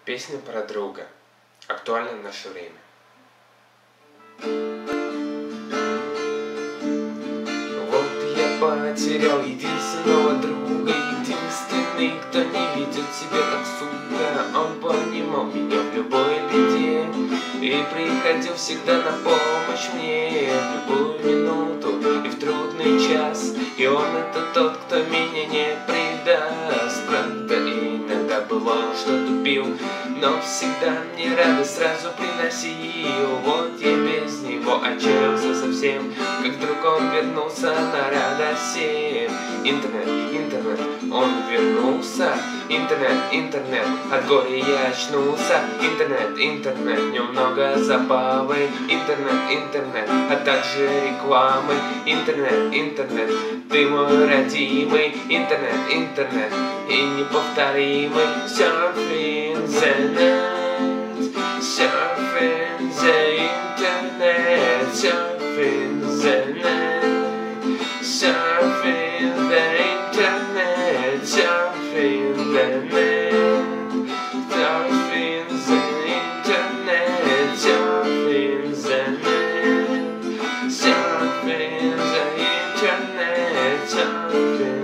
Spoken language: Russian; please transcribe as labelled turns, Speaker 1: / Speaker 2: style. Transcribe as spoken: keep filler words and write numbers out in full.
Speaker 1: Песня про друга. Актуальна в наше время. Вот я потерял единственного друга, единственный, кто не видит себя как сука. Он понимал меня в любой беде и приходил всегда на помощь мне в любую минуту и в трудный час. И он это тот, кто меня не предаст. Правда, иногда бывало, что тупил, но всегда мне радость сразу приносил. Вот я без него отчаялся совсем, как вдруг он вернулся на радость всем. Интернет, интернет, он вернулся. Интернет, интернет, от горя я очнулся. Интернет, интернет, в нем много забавы. Интернет, интернет, а также рекламы. Интернет, интернет, ты мой родимый. Интернет, интернет, и неповторимый. Surfing the net, surfing the internet, surfing the net, surfing the internet, surfing the net, surfing the internet, surfing the net, surfing the internet, surfing